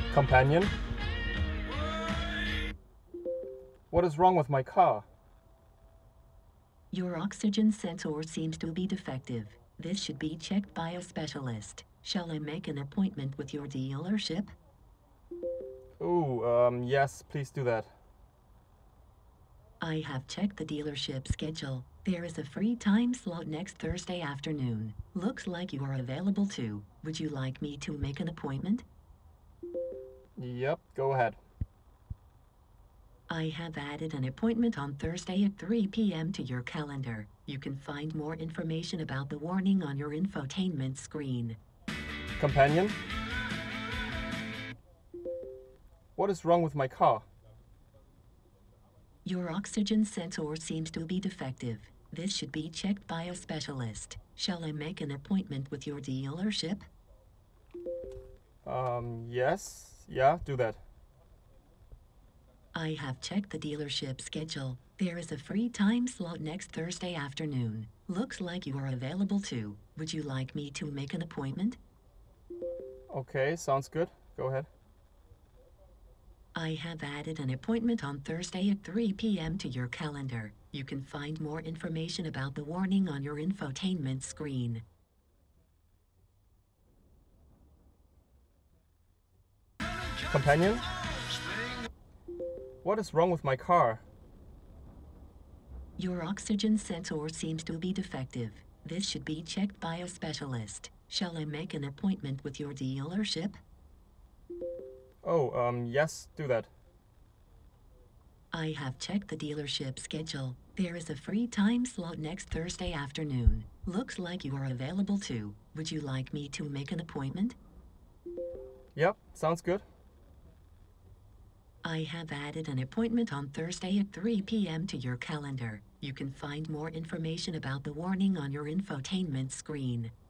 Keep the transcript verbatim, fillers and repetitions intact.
Companion? What is wrong with my car? Your oxygen sensor seems to be defective. This should be checked by a specialist. Shall I make an appointment with your dealership? Ooh, um, yes, please do that. I have checked the dealership schedule. There is a free time slot next Thursday afternoon. Looks like you are available too. Would you like me to make an appointment? Yep, go ahead. I have added an appointment on Thursday at three p m to your calendar. You can find more information about the warning on your infotainment screen. Companion? What is wrong with my car? Your oxygen sensor seems to be defective. This should be checked by a specialist. Shall I make an appointment with your dealership? Um, yes, yeah, do that. I have checked the dealership schedule. There is a free time slot next Thursday afternoon. Looks like you are available too. Would you like me to make an appointment? Okay, sounds good. Go ahead. I have added an appointment on Thursday at three p m to your calendar. You can find more information about the warning on your infotainment screen. Companion? What is wrong with my car? Your oxygen sensor seems to be defective. This should be checked by a specialist. Shall I make an appointment with your dealership? Oh, um, yes, do that. I have checked the dealership schedule. There is a free time slot next Thursday afternoon. Looks like you are available too. Would you like me to make an appointment? Yep, sounds good. I have added an appointment on Thursday at three p m to your calendar. You can find more information about the warning on your infotainment screen.